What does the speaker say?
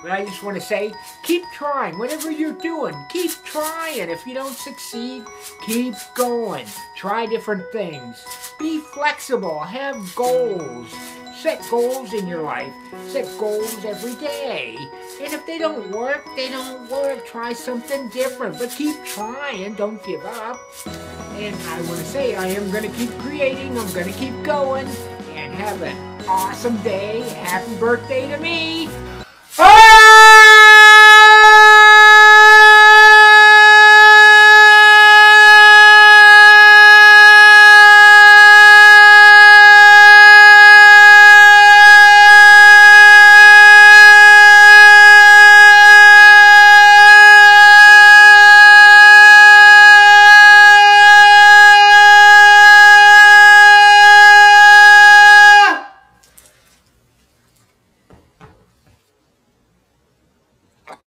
I just want to say, keep trying. Whatever you're doing, keep trying. If you don't succeed, keep going. Try different things. Be flexible. Have goals. Set goals in your life. Set goals every day. And if they don't work, they don't work. Try something different. But keep trying. Don't give up. And I want to say, I am going to keep creating. I'm going to keep going. And have an awesome day. Happy birthday to me.